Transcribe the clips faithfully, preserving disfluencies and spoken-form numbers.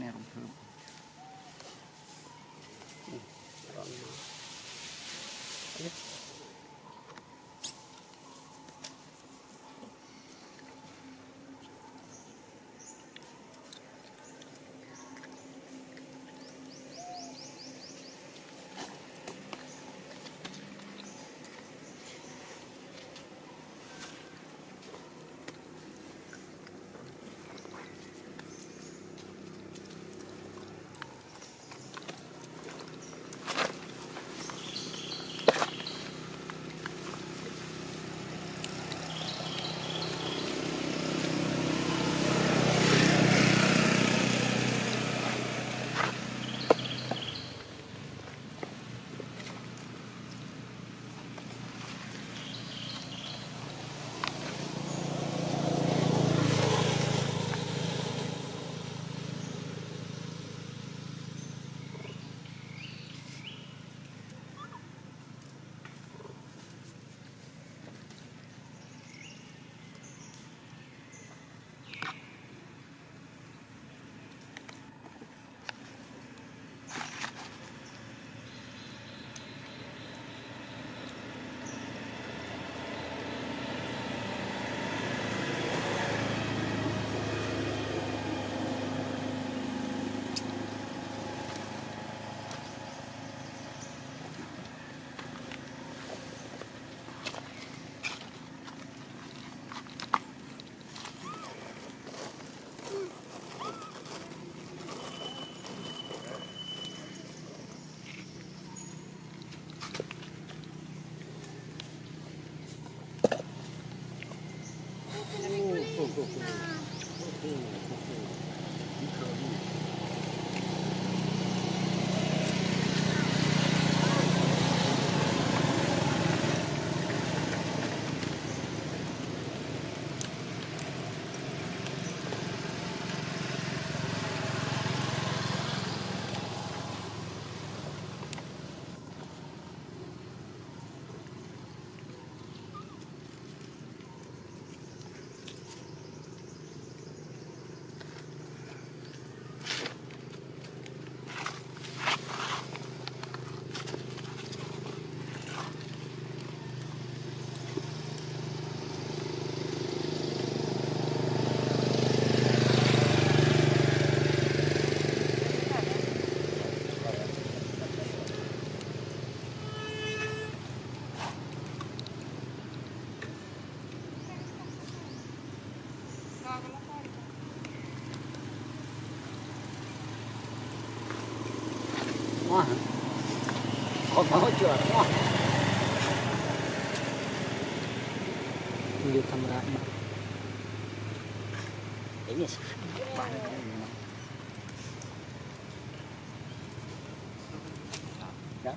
nè rồng thơm. Wah, kok mau jual? Wah, lihat kameranya. Ini banyak. Ya.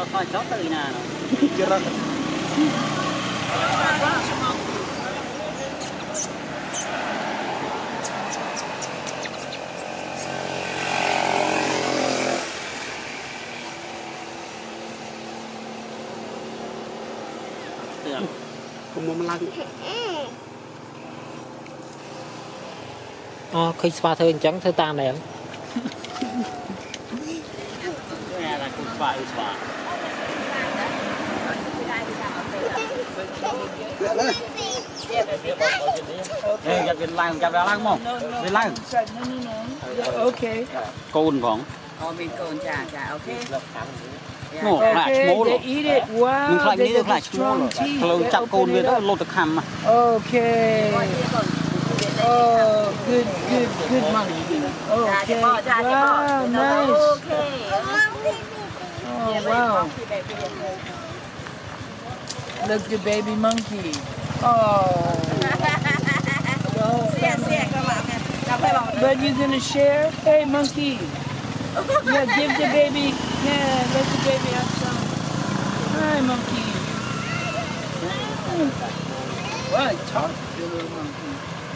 thôi chó từ nào chưa ra không muốn lăng à, khi spa thôi chẳng thơ tam này em nghe là cũng phải xóa đây gặp viên lang gặp viên lang không viên lang ok cônของ oh mình cồn trà trà ok ngộ lại okay small they eat it wow nhưng lại they ní got được lại the small strong teeth rồi they chặt open côn it với đó up. lột được hàm mà Okay. Oh, good, good, good monkey. Okay. Wow, nice. Oh, wow. Look, the baby monkey. Oh. The whole family. But you're gonna share? Hey, monkey. Yeah, give the baby. Yeah, let the baby have some. Hi, monkey. Well, talk to the little monkey.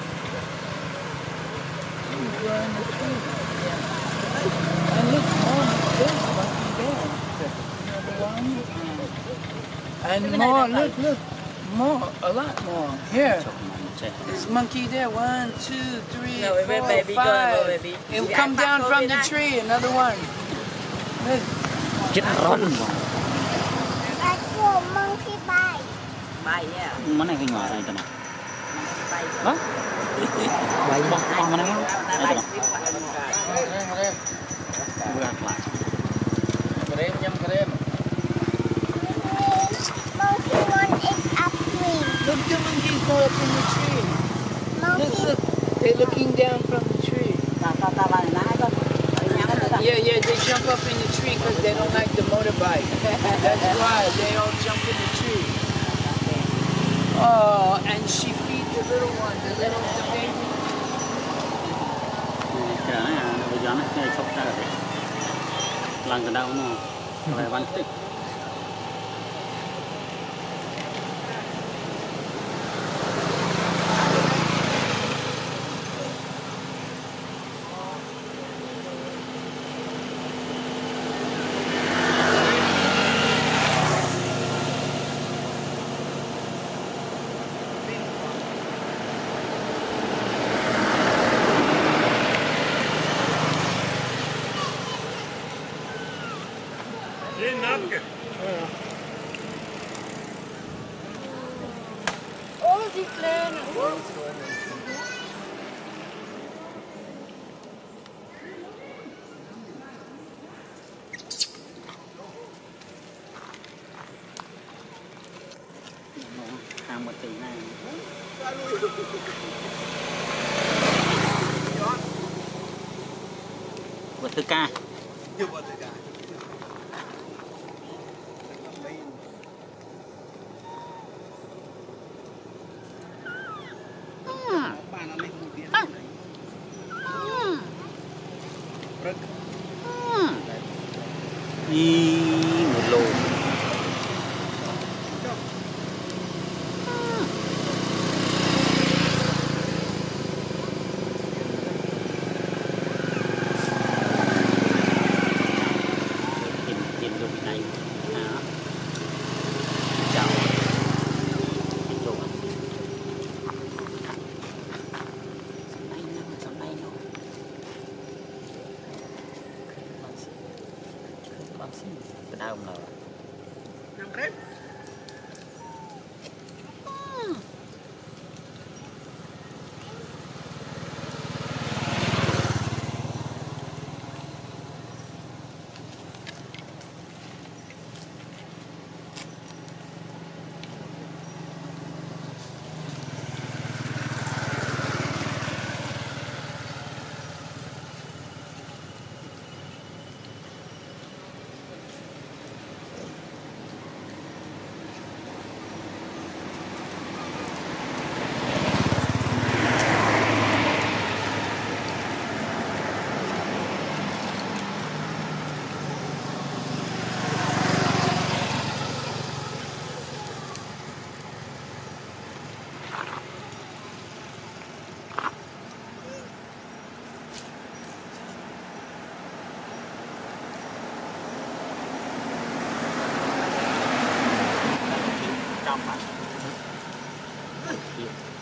He's wearing the tree. And look, oh, there's a monkey there. Another one. And more, look, look. More, a lot more. Here. There's monkey there. One, two, three, no, four, baby, five. Go, baby. It will come down from the tree. Another one. Look. chết run Monkey bite. Bye, yeah. món này hình ngoài này tao nào đó vậy bông bông này không đây tao vừa lại krem nhâm krem Monkey one is up tree. Look, the monkeys go up in the tree. Monkey. Look, look. They're looking down from the tree. Yeah, yeah, they jump up in the tree because they don't like the motorbike. That's why they all jump in the tree. Oh, and she feeds the little one, the little the baby. cái đó này bây giờ nó chơi chọc ra rồi lần từ đâu nó về văn tích Oh, die kleine. hàng một tỷ này vượt tư ca đi một lô tìm tìm được cái này đó chào tìm được bay nó sao bay nó bác sĩ cái đau nào nhâm krem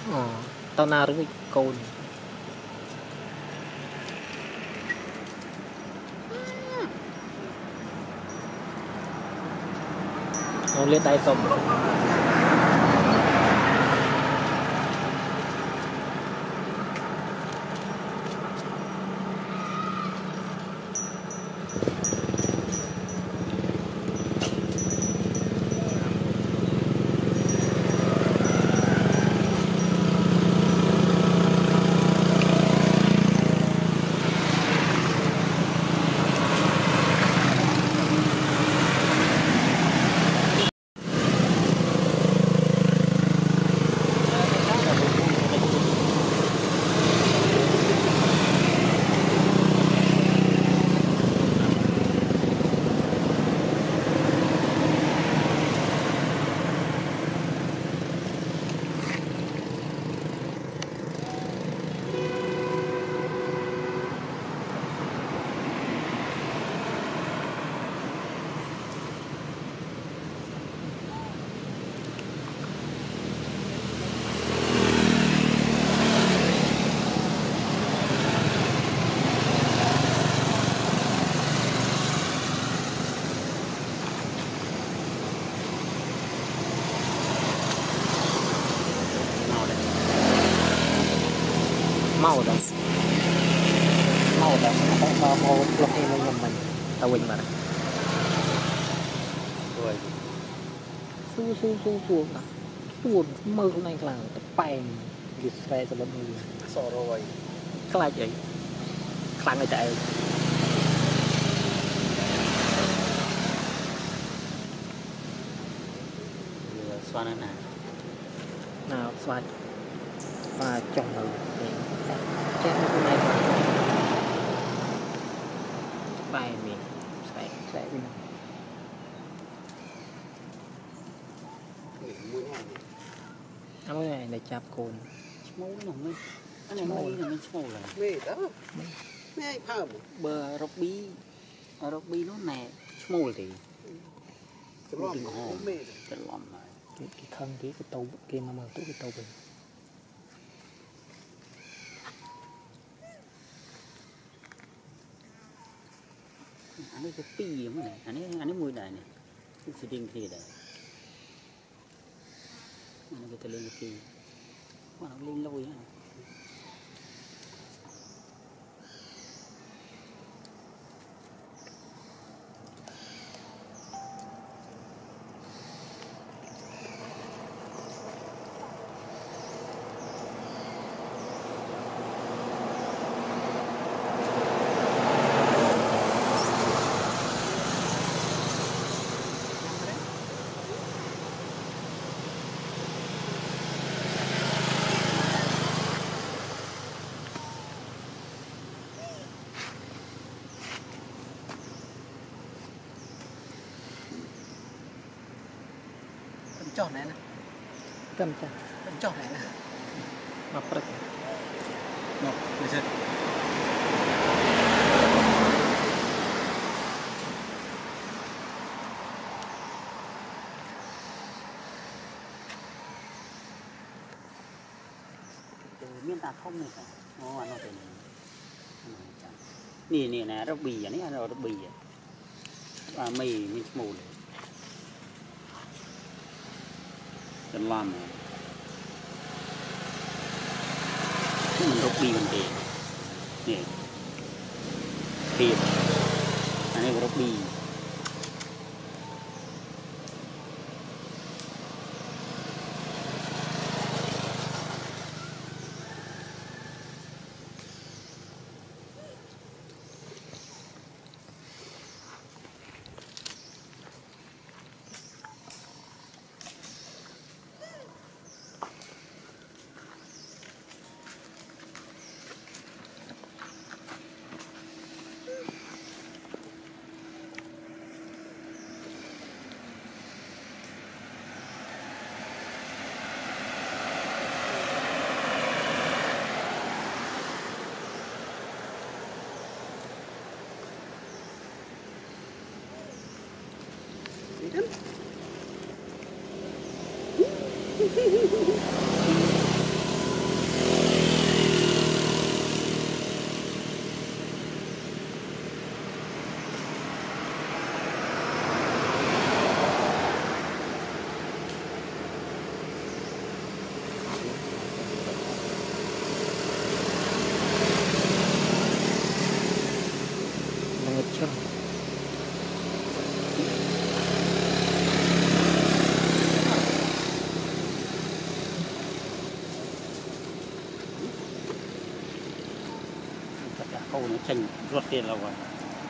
Ờ, tao nào rồi cồn. Nó lên tay xong. Mau đó mau đó mau mau lúc này mình mình tao quên mà rồi su su su su cả su mơ hôm nay là tập bèn việc xe cho lâm người sọ rồi các lại vậy khăn người chạy xoa nó nè nào xoay và trong đầu chết hôm nay bài miệng sẽ sẽ đi cái này để chạp cồn mối nó mới cái này mối là mình mối là mê đó mê ai phàm bờ rugby rugby nó nè mối thì cái lon mê cái lon này cái cái thân cái cái tàu kia mà mở tủ cái tàu bình anh ấy cái pi mà này anh ấy anh ấy mùi này này cái sự điên gì đấy anh ấy cái lên cái mà nó lên lôi á chọn này nè tâm trạng chọn này nè mà bật một được chưa miền ta không này cả nó nó thì nè nè nè rugby à này là rugby à và mì mình mù cần làm mình rugby mình thì nè thì anh ấy rugby câu nó chành ruột tiền là rồi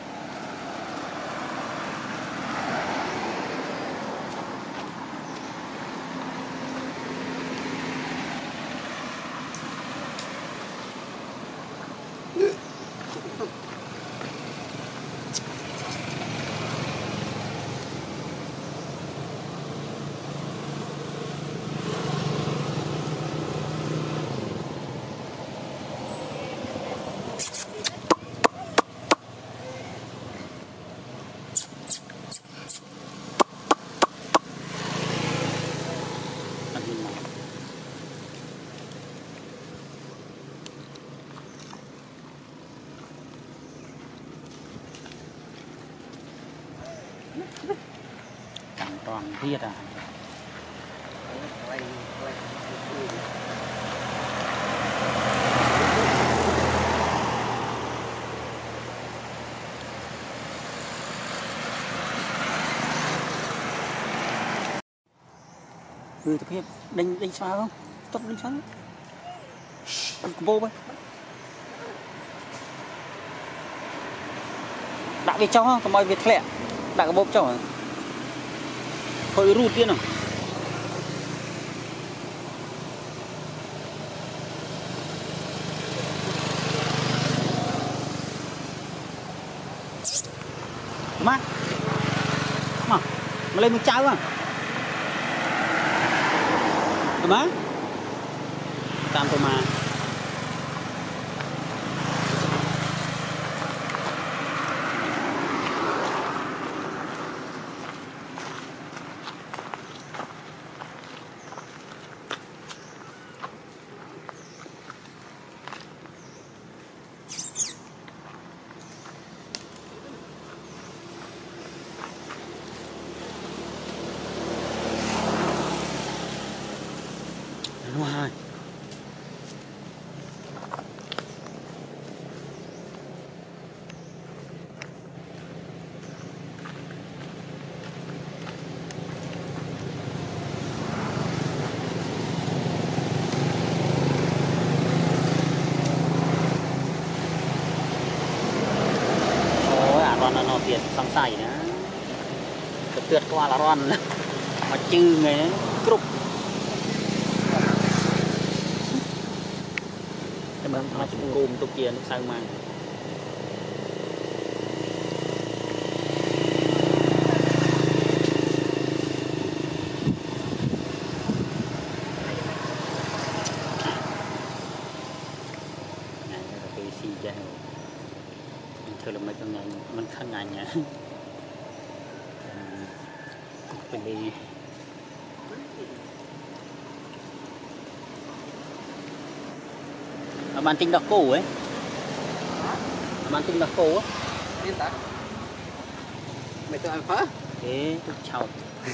càng toàn thiết à ừ thực hiện đánh đánh xóa không tóc đánh xóa ăn vô bay đã về trong không mọi việc lẹ đã có bốp trong thôi rút tiên nào má mà mà lên một cháo à má tam tôi mà Wow. Ôi à ron nó tiền xong xài nữa tuyệt qua là ron mà chư người ấy cục nó cũng cùm tục kia nó sao mà cái xì chào thưa là mấy con ngày mình khăn ngày nhá bên đi bạn tinh đặc cổ ấy bạn tinh đặc cổ á Yên ta mày tự ăn phá thế tôi chào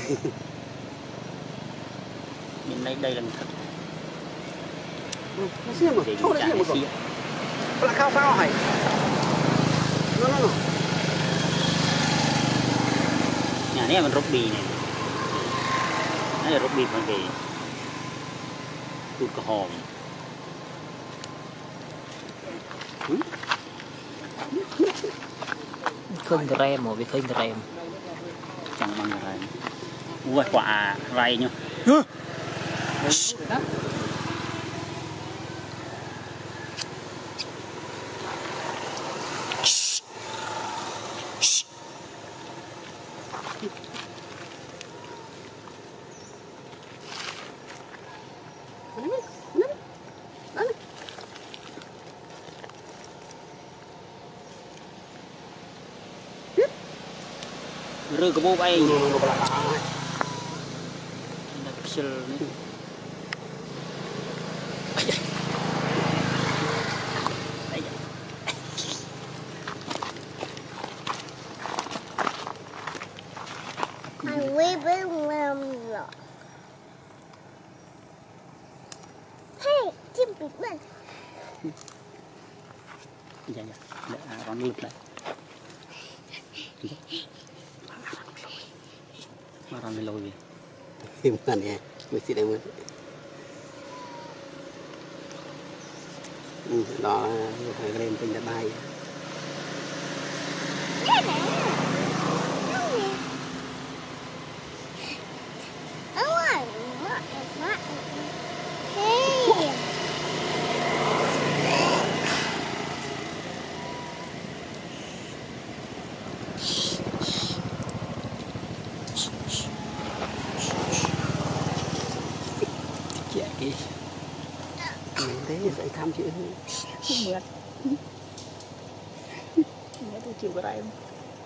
bên đây đây là thật nó xiêm rồi chỗ đấy xiêm rồi là khao khao hay nó nó nhà này mình rút bì này đây là rút bì còn gì tụt cỏ hòm khơi rem một cái khơi rem chẳng bằng này ui quả ray nhá rơi cái bố bay Anh quý biết làm rồi. Hey, chim bị bệnh. dạ dạ để con lục lại mà còn lôi về Hiểm hẳn nè, mình xin em ơi. Ừ, đó phải lên trên đã bay. thế phải thăm chị không mượt mẹ tôi chịu cái đây không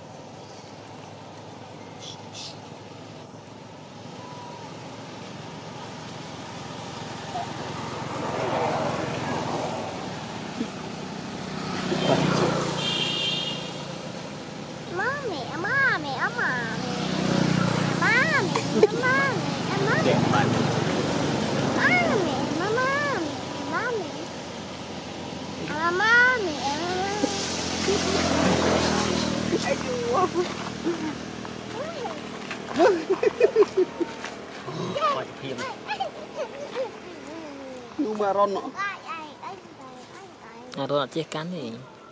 nhưng mà ron nọ à rồi chia cắn thì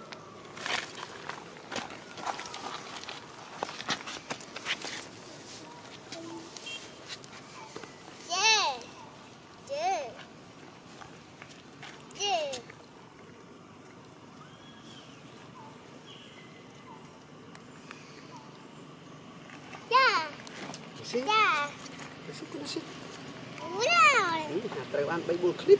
trời ăn bay bull clip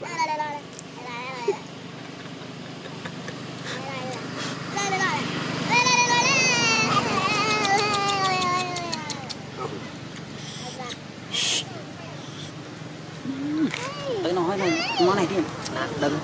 tới nói này món này đi là đừng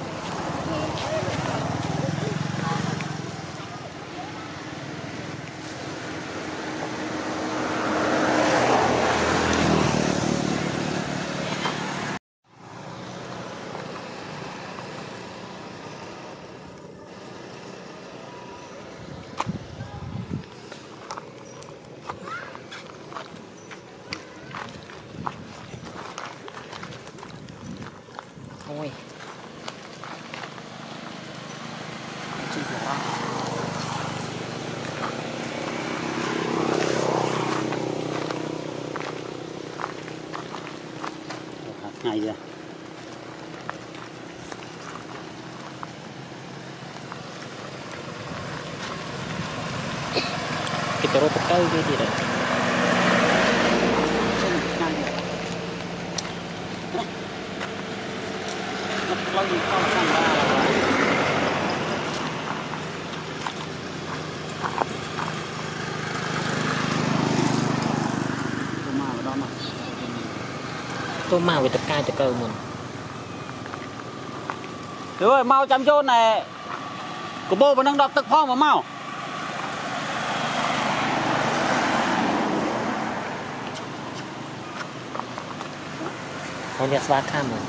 thôi ngày rồi kita rotok kau ke tidak lâu gì không sang ra là tôi mà vào đó mà tôi mau về tập ca cho câu mình rồi mau chăm chôn này của bố vẫn đang đọcទឹកphong mà mau เขาเรียกว่าข้ามเลย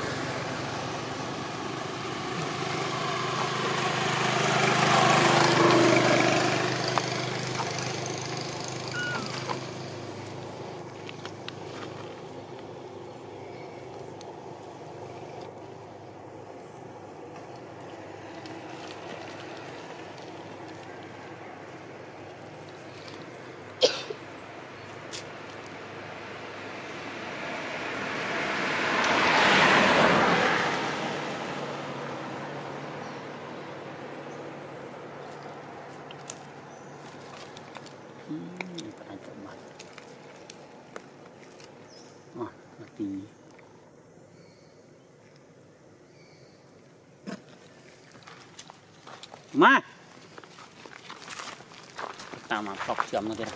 mà tao mà cọc chậm nó kìa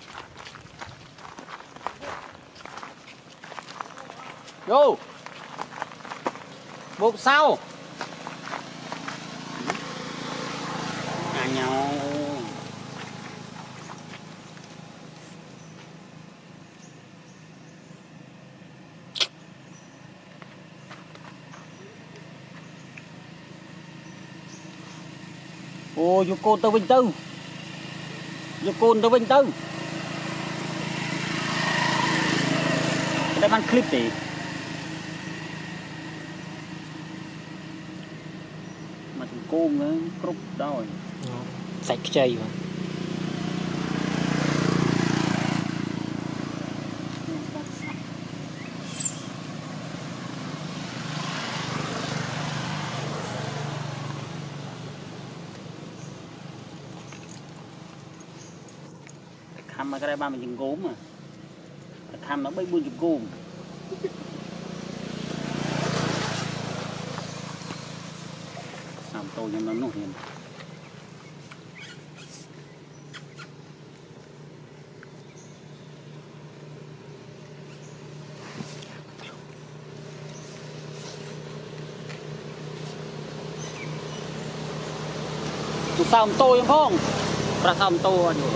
vô bụng sau à nhau ô vô côn tao vinh tư vô côn tao vinh tư đây mang clip thì mà thằng côn nó cúp đó rồi sạch chơi mà khăm mà cái đây ba mình chừng gốm mà khăm nó bay buôn chừng gốm sao tôi nhưng nó nổi hiện sao tôi không không ra sao tôi rồi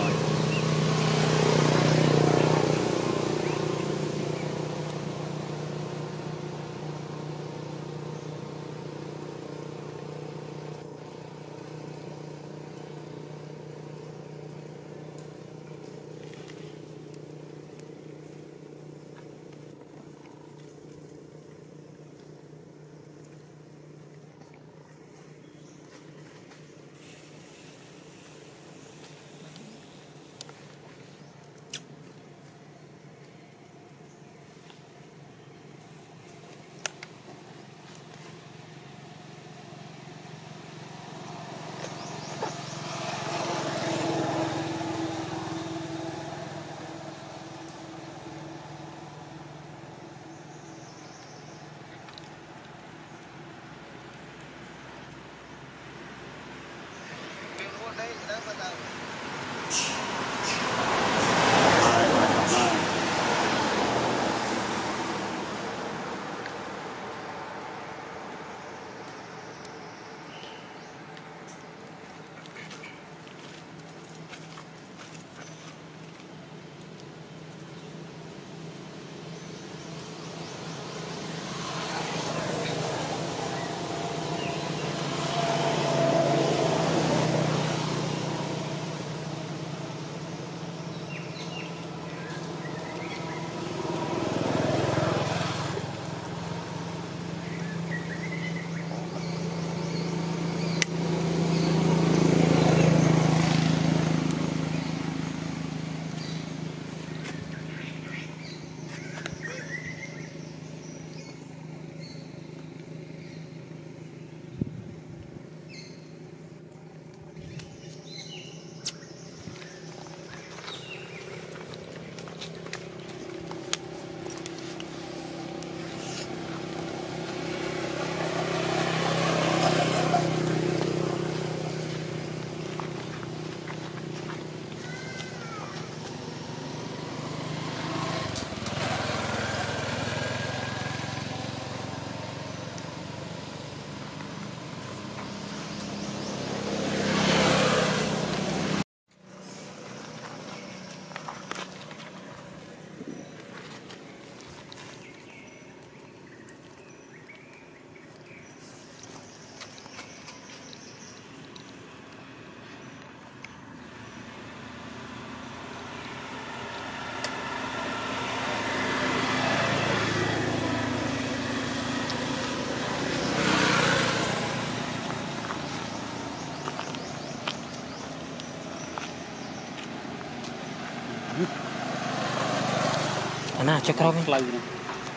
Nah, cek rong lagi nih.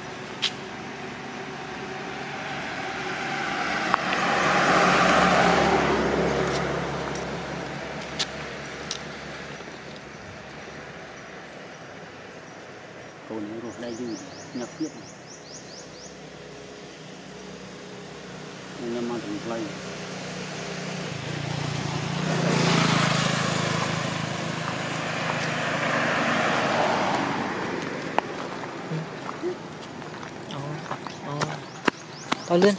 Câu này rồi đây gì nhập tiếp này. Nhưng mà thằng play. To lên.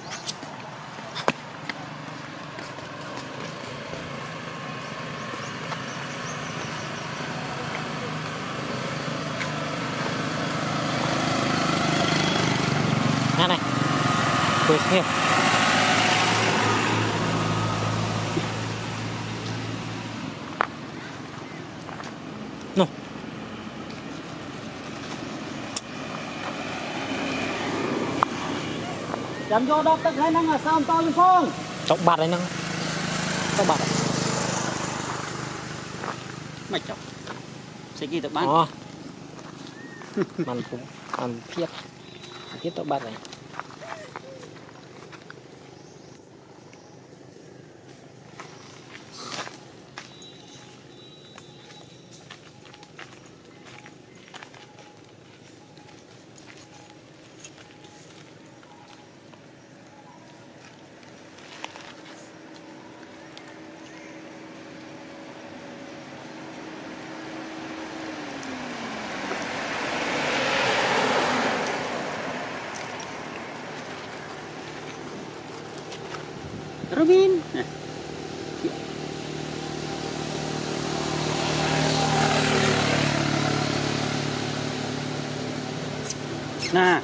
Này này. Tôi xem. No. Chấm vô đọc tất hay năng là sao to lên phong. Chọc bạt này năng. Chọc bạt. Mày chọc. Sẽ ghi tập bán. Ồ. Màn cũng màn thiết. Thiết chọc bạt này. Robin. Nah.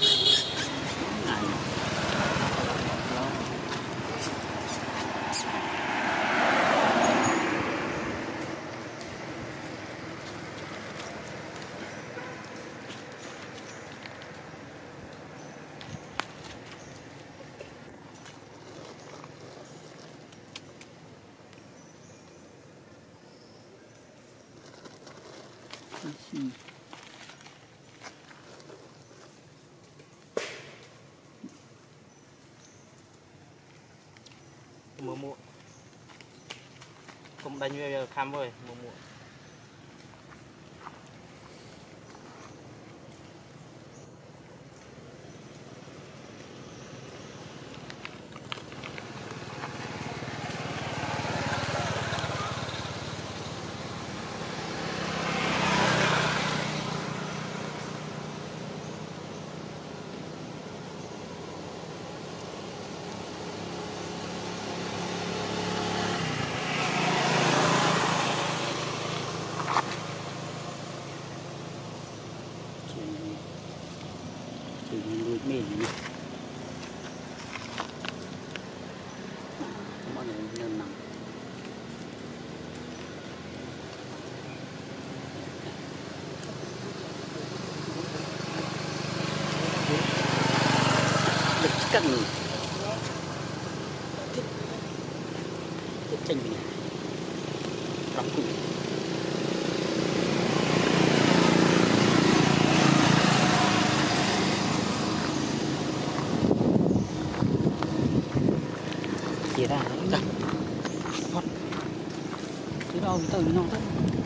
Mùa muộn không đánh về khám rồi mùa muộn cần tranh bình đóng cùng chia ra ra hót chứ đâu từ nó thôi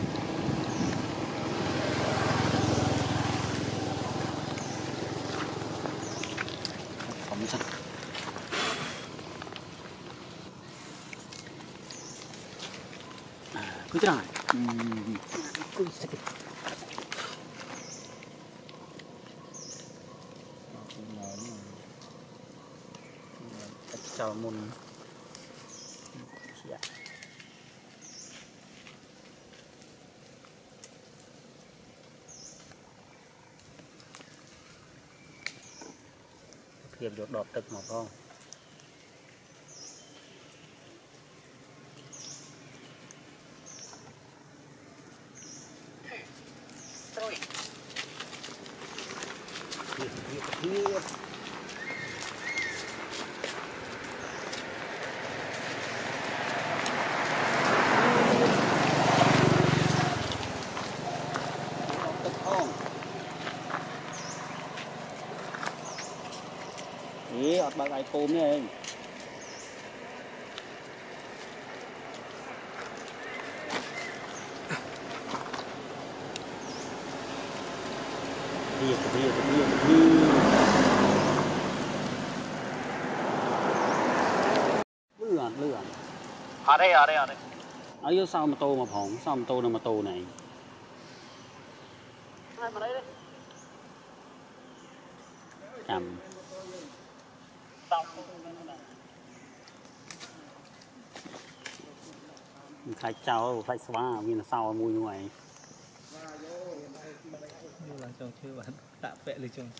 phóng ra cứ thế này cứ sẽ chào môn hiệp được đọtទឹកmà không rồi hiệp hiệp hiệp ọt bạc ai côm này đi đi đi đi lừa lừa ở đây ở đây ở đây ở dưới sau mà tô mà phỏng sau mà tô nào mà tô này ai mà đây đấy cầm khai cháu khai xóa vì là sao mùi như vậy như là chồng chưa bán tạm vệ lịch chồng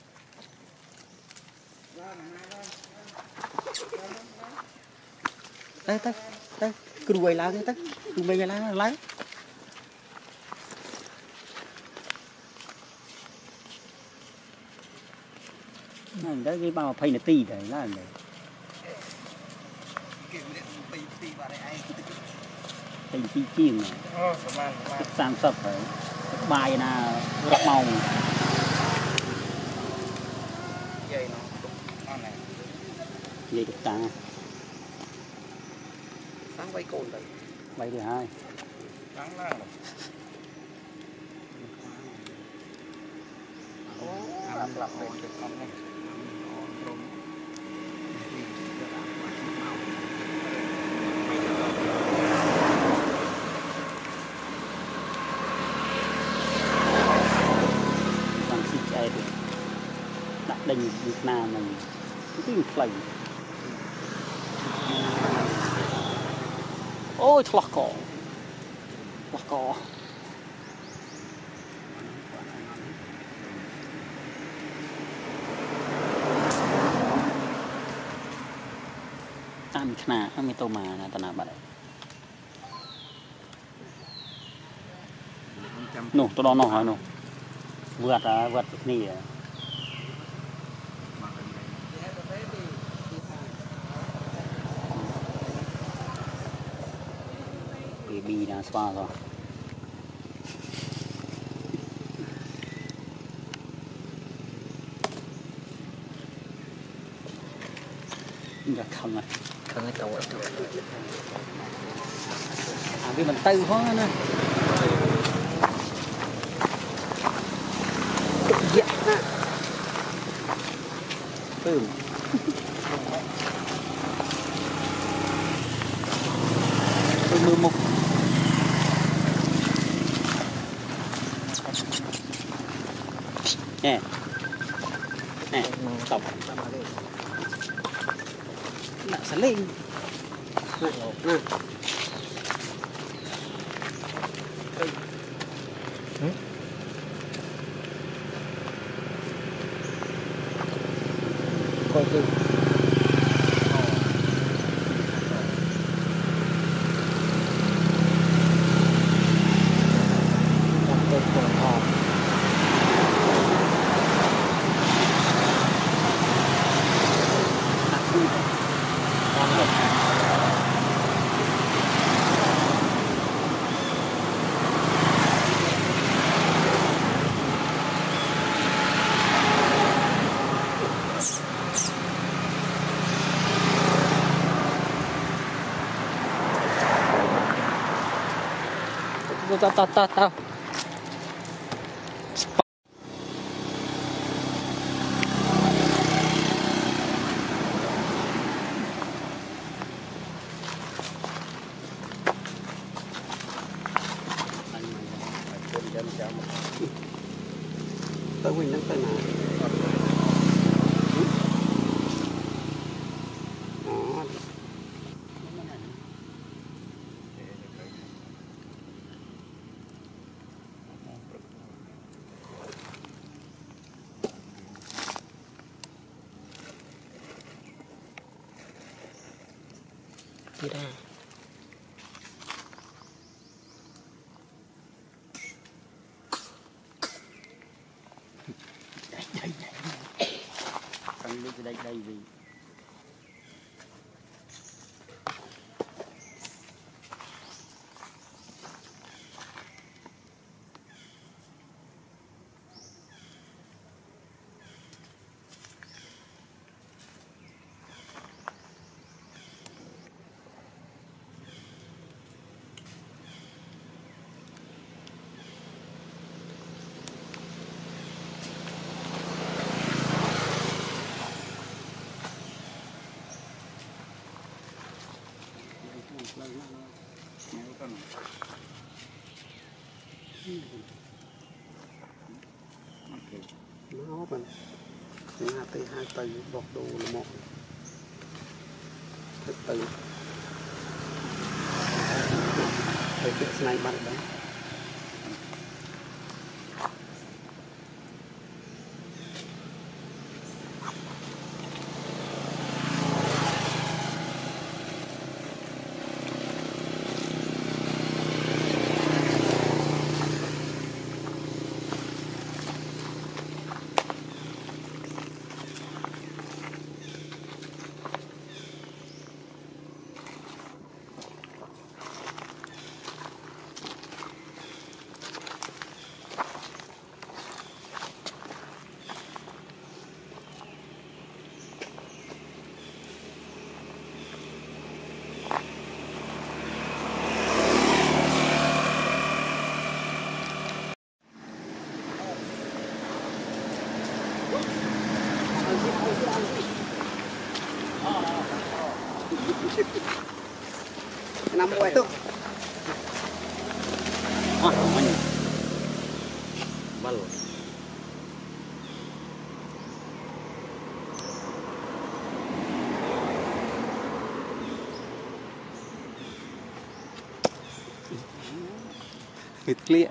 đây đây đây cứ đuổi lá đây đây cứ bây giờ lá lá này đấy cái bao phay là tì đấy là này thành chi chiên này cái sang sập đấy cái bài là rất màu dây nó con này dây được ta sáng vay cồn đấy bay thứ hai trắng là làm lặp về cái con này đặt đình Việt Nam mình cái tiếng play ôi lọt cỏ lọt cỏ tam khna mới tô mà là tao nào bạn nổ tôi đó nổ hỏi nổ vượt à vượt nỉ à baby đã xoa rồi giờ không rồi không cái tàu à vì mình tư hóa nữa dạ ha tư tư mưa mục nè nè tổng nặng sẽ lên nè coi chứ tao tao tao tao tới mình đang tới nào đó đi ra không biết đây đây gì nó mình nhà từ hai từ bọc đồ là một thực từ thời tiết này bạn đấy năm mươi tuh ah namanya bal Vịt clear.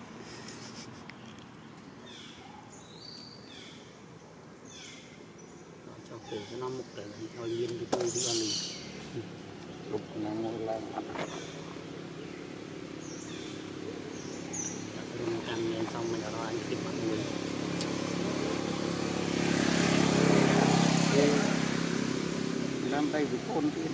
Cho cổ cái năm một cái hồi liên cái tôi đi ăn đi. Lục nó ngồi lên. Mình ăn lên xong mình ở anh tìm mọi người. Làm đây bị khôn tiên.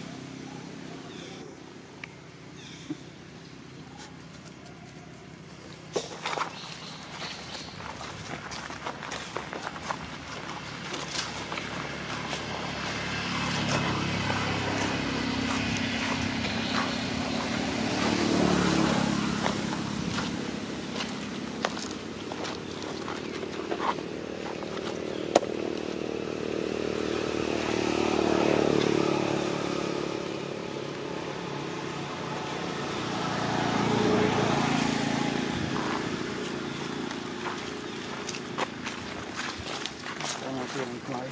Nói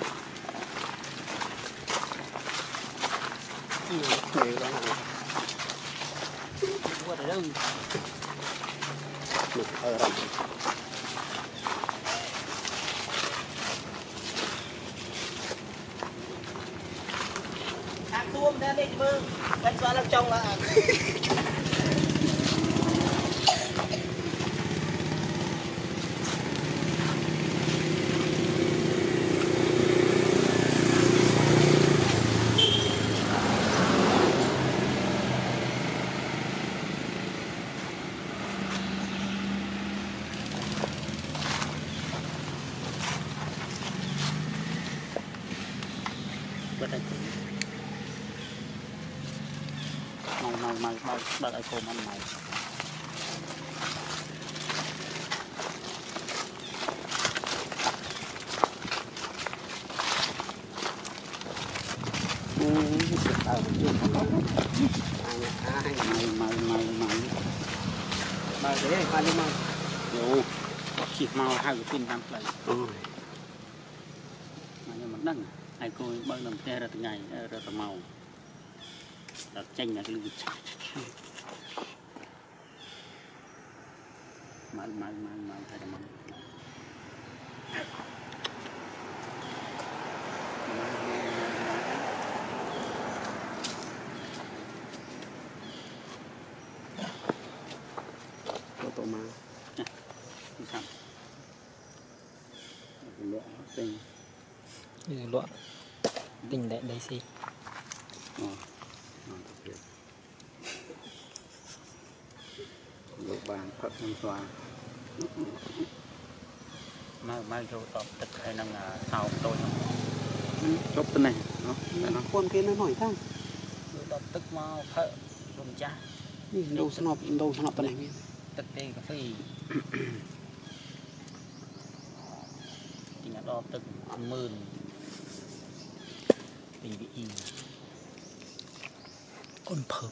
nhiều lắm Qua tới đâu? được ở rộng Ăn xuông ra đây mơ. Anh xóa làm trong là màu màu màu màu bật ở cổ mình màu ở trên màu màu màu màu màu thế hai mươi màu Ồ, chỉ màu hai cái pin tam play ôi mà nhưng mà đằng ai cô bao lần te ra từ ngày ra từ màu đặt chanh là cái lưng màu màu màu màu thay màu tô ma như sao lụa tinh lụa tinh đại đây xí lụa bàn phật năm xoa mai mai vô tập tất hay năng là sao tôi chốt tên này nó con kia nó nổi thang tập tức mau phở đồng cha đâu snop đâu snop tên này tất tê cà phê thì là đo tức mơn tình bị in ôn phở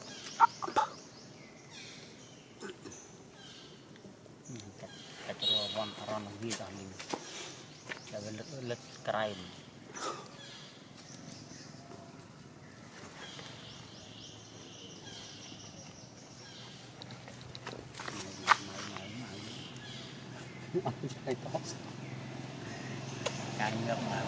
cái chỗ von ron vi ra mình là cái lực lực cày cái to cái nước mà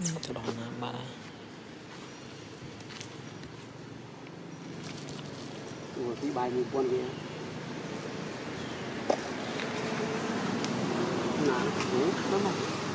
cho đó là bạn à Ủa cái bài một con kia nè nó nó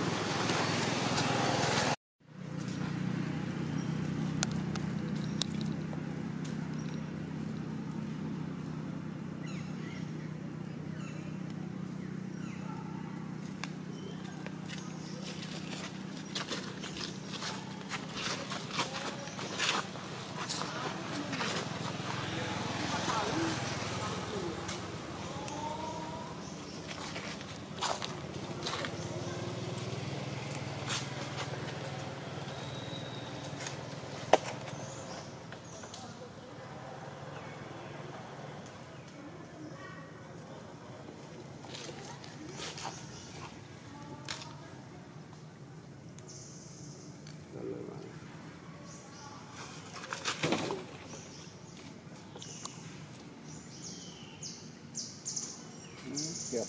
Kẹp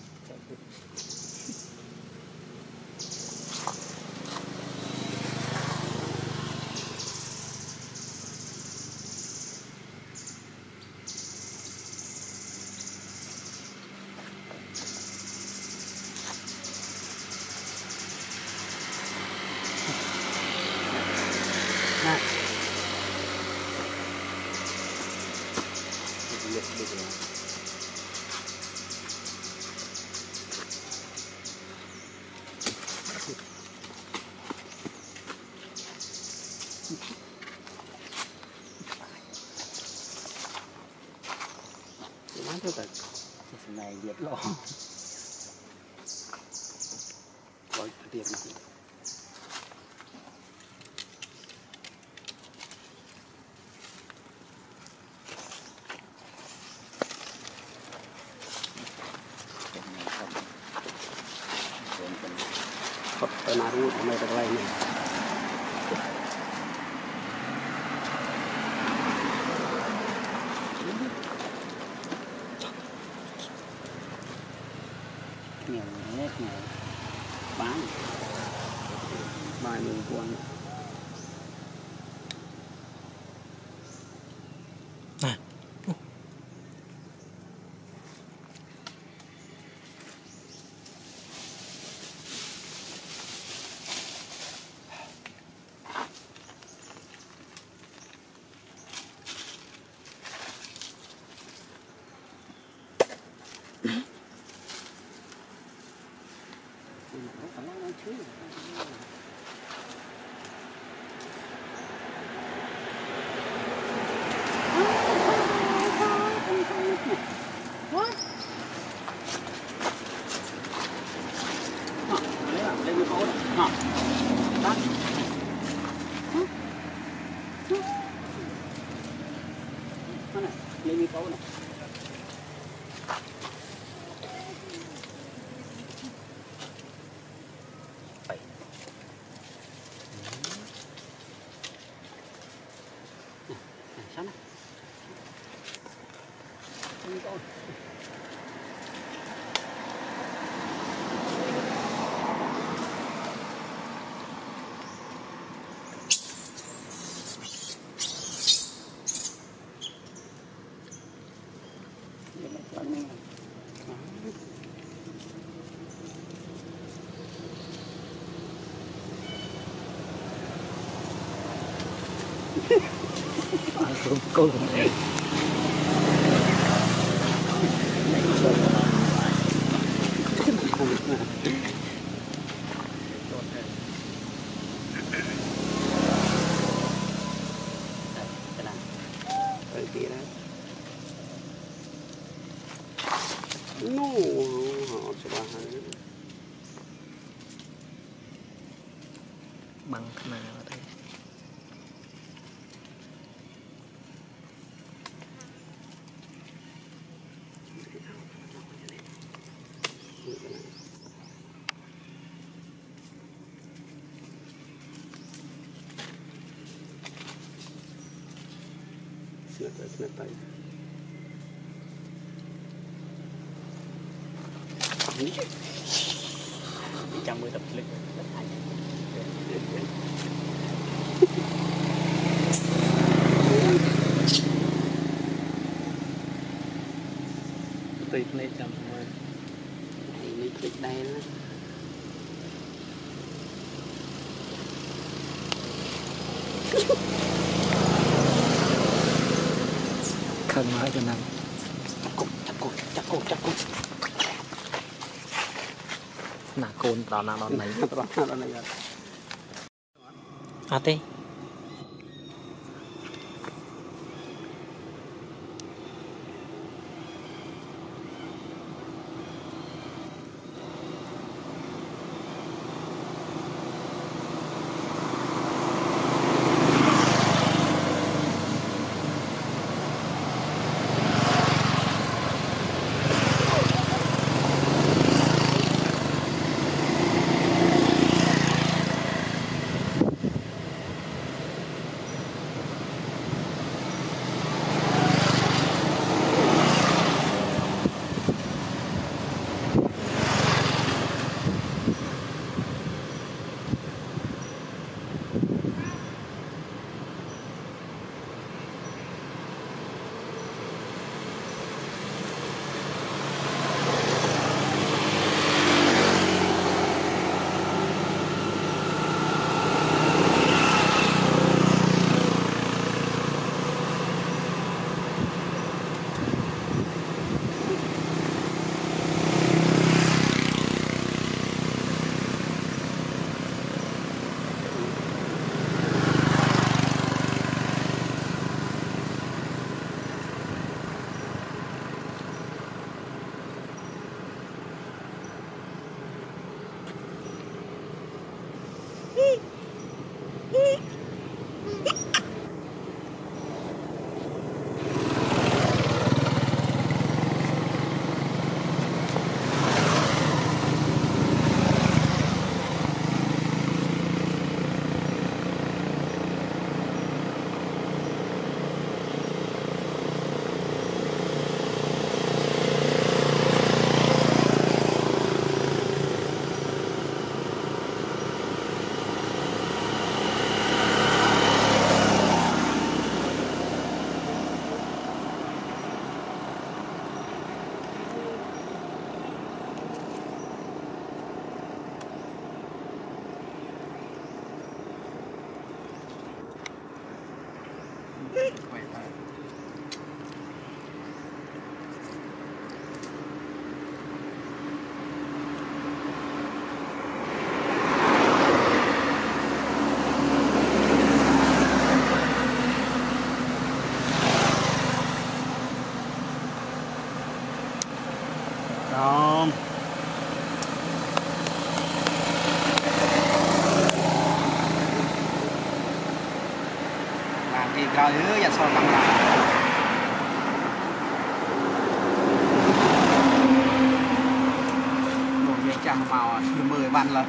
Thế tại này diệt lo gọi tiền này Phật ở nào cũng ở nơi đặc này này nhiều hết nhiều bán bài mình con à lên cái phố đó ngọt đó này lên cái phố này sao này lên cái phố câu câu này ở kia đó no họ sẽ bảo bằng Khmer ở đây snap tay snap tay trăm mươi tập clip tùy này chậm rồi này click đây đó khẩn nói cho năng chắc cục chắc cục chắc cục chắc cục nà côn đòn nào đòn này đó này à tê Thom làm gì coi hứa dành sau năm là một viên trăm màu mười ban là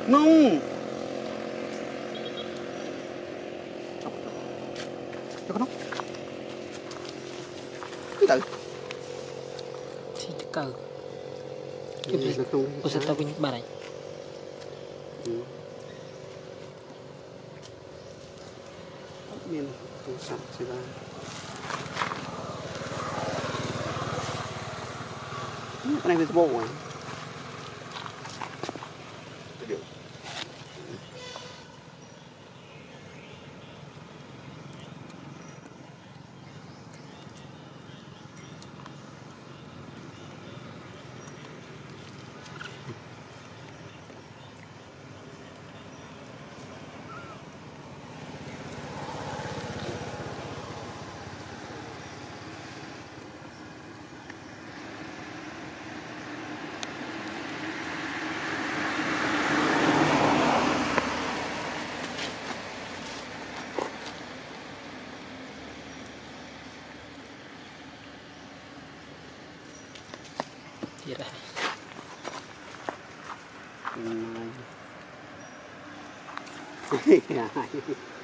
nung cho con nó cái tự thì cờ cái gì cô sẽ tao với bà này miền sẵn sẽ ra cái này visible rồi thiệt à Này.